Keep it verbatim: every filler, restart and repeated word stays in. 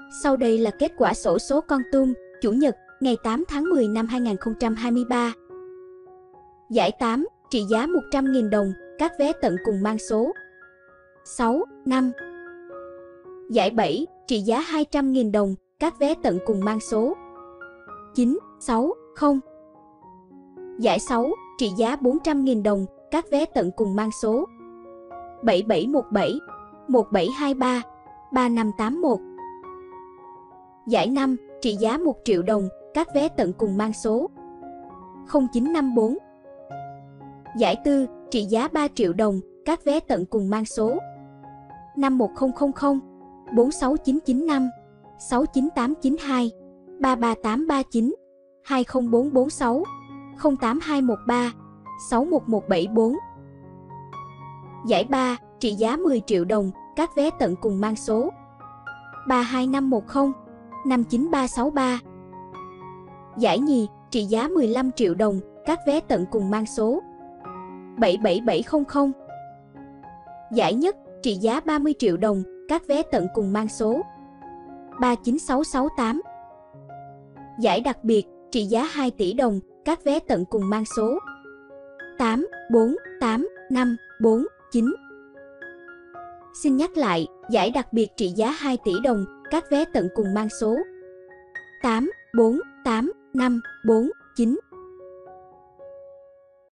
Sau đây là kết quả xổ số Con Tum, Chủ nhật, ngày tám tháng mười năm hai nghìn không trăm hai mươi ba. Giải tám, trị giá một trăm nghìn đồng, các vé tận cùng mang số sáu, năm. Giải bảy, trị giá hai trăm nghìn đồng, các vé tận cùng mang số chín, sáu, không. Giải sáu, trị giá bốn trăm nghìn đồng, các vé tận cùng mang số bảy bảy một bảy, một bảy hai ba, ba năm tám một. Giải năm, trị giá một triệu đồng, các vé tận cùng mang số không chín năm bốn. Giải tư, trị giá ba triệu đồng, các vé tận cùng mang số năm một không không không, bốn sáu chín chín năm, sáu chín tám chín hai, ba ba tám ba chín, hai không bốn bốn sáu, không tám hai một ba, sáu một một bảy bốn. Giải ba, trị giá mười triệu đồng, các vé tận cùng mang số ba hai năm một không, năm chín ba sáu ba. Giải nhì, trị giá mười lăm triệu đồng, các vé tận cùng mang số bảy bảy bảy không không. Giải nhất, trị giá ba mươi triệu đồng, các vé tận cùng mang số ba chín sáu sáu tám. Giải đặc biệt, trị giá hai tỷ đồng, các vé tận cùng mang số tám bốn tám năm bốn chín. Xin nhắc lại, giải đặc biệt trị giá hai tỷ đồng, các vé tận cùng mang số tám bốn tám năm bốn chín.